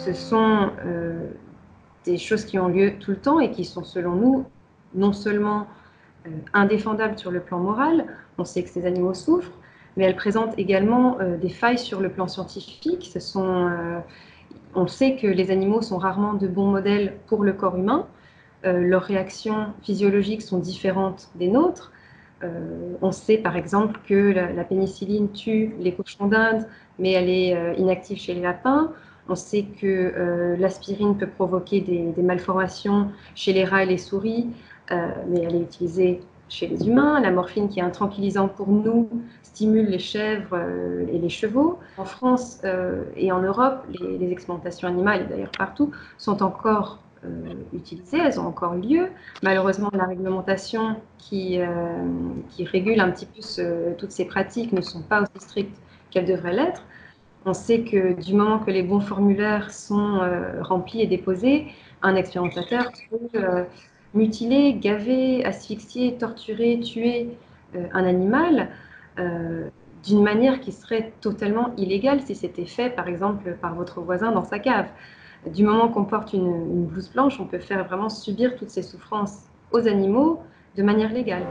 Ce sont des choses qui ont lieu tout le temps et qui sont, selon nous, non seulement indéfendables sur le plan moral, on sait que ces animaux souffrent, mais elles présentent également des failles sur le plan scientifique. On sait que les animaux sont rarement de bons modèles pour le corps humain. Leurs réactions physiologiques sont différentes des nôtres. On sait par exemple que la pénicilline tue les cochons d'Inde, mais elle est inactive chez les lapins. On sait que l'aspirine peut provoquer des malformations chez les rats et les souris, mais elle est utilisée chez les humains. La morphine, qui est un tranquillisant pour nous, stimule les chèvres et les chevaux. En France et en Europe, les explantations animales, et d'ailleurs partout, sont encore utilisées, elles ont encore lieu. Malheureusement, la réglementation qui régule un petit peu toutes ces pratiques ne sont pas aussi strictes qu'elles devraient l'être. On sait que du moment que les bons formulaires sont remplis et déposés, un expérimentateur peut mutiler, gaver, asphyxier, torturer, tuer un animal d'une manière qui serait totalement illégale si c'était fait, par exemple, par votre voisin dans sa cave. Du moment qu'on porte une blouse blanche, on peut faire vraiment subir toutes ces souffrances aux animaux de manière légale.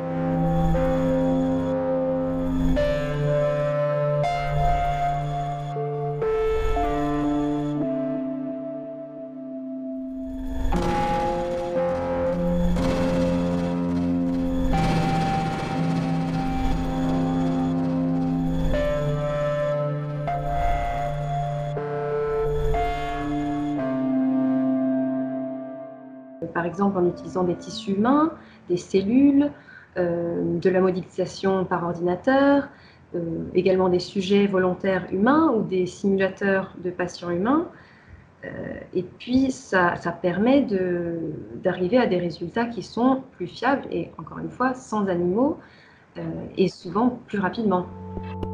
Par exemple en utilisant des tissus humains, des cellules, de la modélisation par ordinateur, également des sujets volontaires humains ou des simulateurs de patients humains. Et puis ça permet d'arriver à des résultats qui sont plus fiables et, encore une fois, sans animaux et souvent plus rapidement.